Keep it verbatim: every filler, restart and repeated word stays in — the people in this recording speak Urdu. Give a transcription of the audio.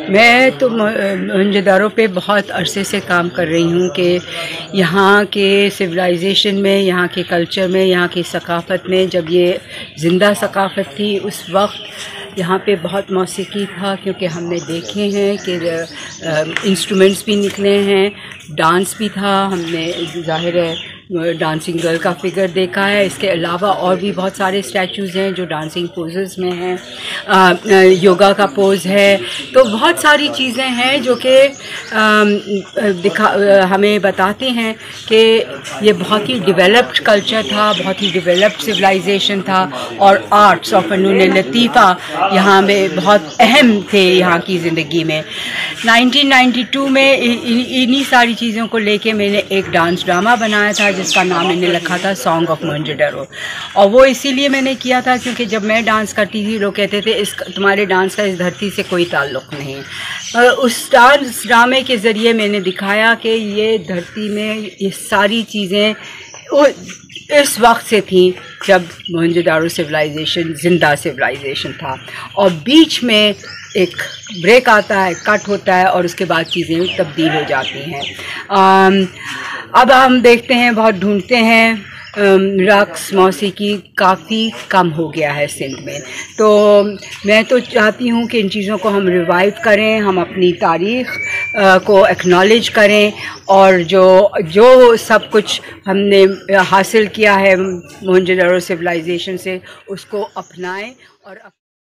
میں تو موہنجو پہ بہت عرصے سے کام کر رہی ہوں کہ یہاں کے سویلائزیشن میں، یہاں کے کلچر میں، یہاں کی ثقافت میں، جب یہ زندہ ثقافت تھی اس وقت یہاں پہ بہت موسیقی تھا، کیونکہ ہم نے دیکھے ہیں کہ انسٹرومنٹس بھی نکلے ہیں، ڈانس بھی تھا، ہم نے ظاہر ہے ڈانسنگ گرل کا فگر دیکھا ہے، اس کے علاوہ اور بھی بہت سارے اسٹیچوز ہیں جو ڈانسنگ پوزز میں ہیں، یوگا کا پوز ہے، تو بہت ساری چیزیں ہیں جو کہ دکھا ہمیں بتاتے ہیں کہ یہ بہت ہی ڈیولپڈ کلچر تھا، بہت ہی ڈیولپڈ سویلائزیشن تھا، اور آرٹس اور فنون لطیفہ یہاں میں بہت اہم تھے یہاں کی زندگی میں۔ نائنٹین نائنٹی ٹو میں انہی ساری چیزوں کو لے کے میں نے ایک ڈانس ڈرامہ بنایا تھا جس کا نام میں نے رکھا تھا سانگ آف موہنجو دارو، اور وہ اسی لیے میں نے کیا تھا کیونکہ جب میں ڈانس کرتی تھی لوگ کہتے تھے اس تمہارے ڈانس کا اس دھرتی سے کوئی تعلق نہیں۔ اس ڈانس ڈرامے کے ذریعے میں نے دکھایا کہ یہ دھرتی میں یہ ساری چیزیں اس وقت سے تھیں جب موہنجو دارو سویلائزیشن زندہ سویلائزیشن تھا، اور بیچ میں ایک بریک آتا ہے، کٹ ہوتا ہے، اور اس کے بعد چیزیں تبدیل ہو جاتی ہیں۔ اب ہم دیکھتے ہیں، بہت ڈھونڈتے ہیں، رقص موسیقی کافی کم ہو گیا ہے سندھ میں، تو میں تو چاہتی ہوں کہ ان چیزوں کو ہم ریوائیو کریں، ہم اپنی تاریخ کو ایکنالج کریں، اور جو جو سب کچھ ہم نے حاصل کیا ہے موہنجو دارو سویلائزیشن سے اس کو اپنائیں اور